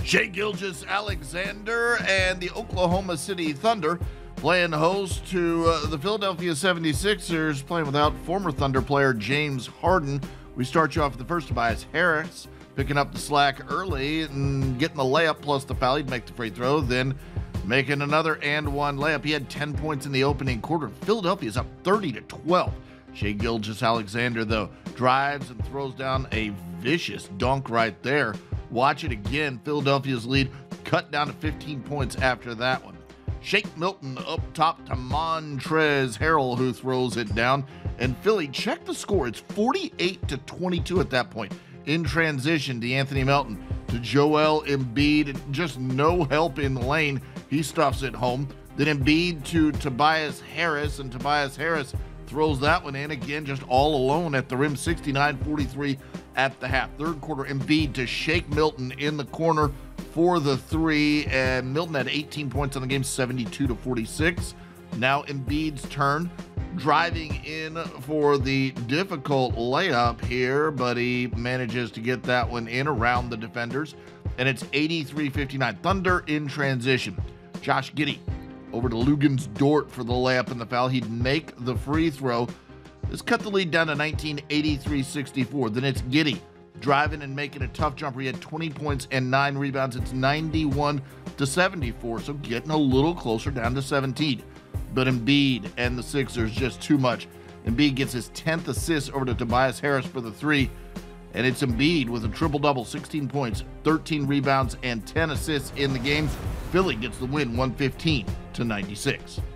Shai Gilgeous-Alexander and the Oklahoma City Thunder playing host to the Philadelphia 76ers, playing without former Thunder player James Harden. We start you off with the first, Tobias Harris picking up the slack early and getting the layup plus the foul. He'd make the free throw, then making another and one layup. He had 10 points in the opening quarter. Philadelphia's up 30-12. Shai Gilgeous-Alexander, though, drives and throws down a vicious dunk right there. Watch it again. Philadelphia's lead cut down to 15 points after that one. Shake Milton up top to Montrezl Harrell, who throws it down. And Philly, check the score. It's 48-22 at that point. In transition, D'Anthony Melton to Joel Embiid. Just no help in the lane. He stuffs it home. Then Embiid to Tobias Harris, and Tobias Harris throws that one in again, just all alone at the rim. 69-43 at the half. Third quarter, Embiid to Shake Milton in the corner for the three, and Milton had 18 points on the game, 72-46. Now Embiid's turn, driving in for the difficult layup here, but he manages to get that one in around the defenders, and it's 83-59. Thunder in transition. Josh Giddey over to Luguentz Dort for the layup and the foul. He'd make the free throw. This cut the lead down to 19, 83-64. Then it's Giddey driving and making a tough jumper. He had 20 points and 9 rebounds. It's 91-74, so getting a little closer, down to 17. But Embiid and the Sixers, just too much. Embiid gets his 10th assist over to Tobias Harris for the three, and it's Embiid with a triple-double, 16 points, 13 rebounds, and 10 assists in the game. Philly gets the win, 115-96.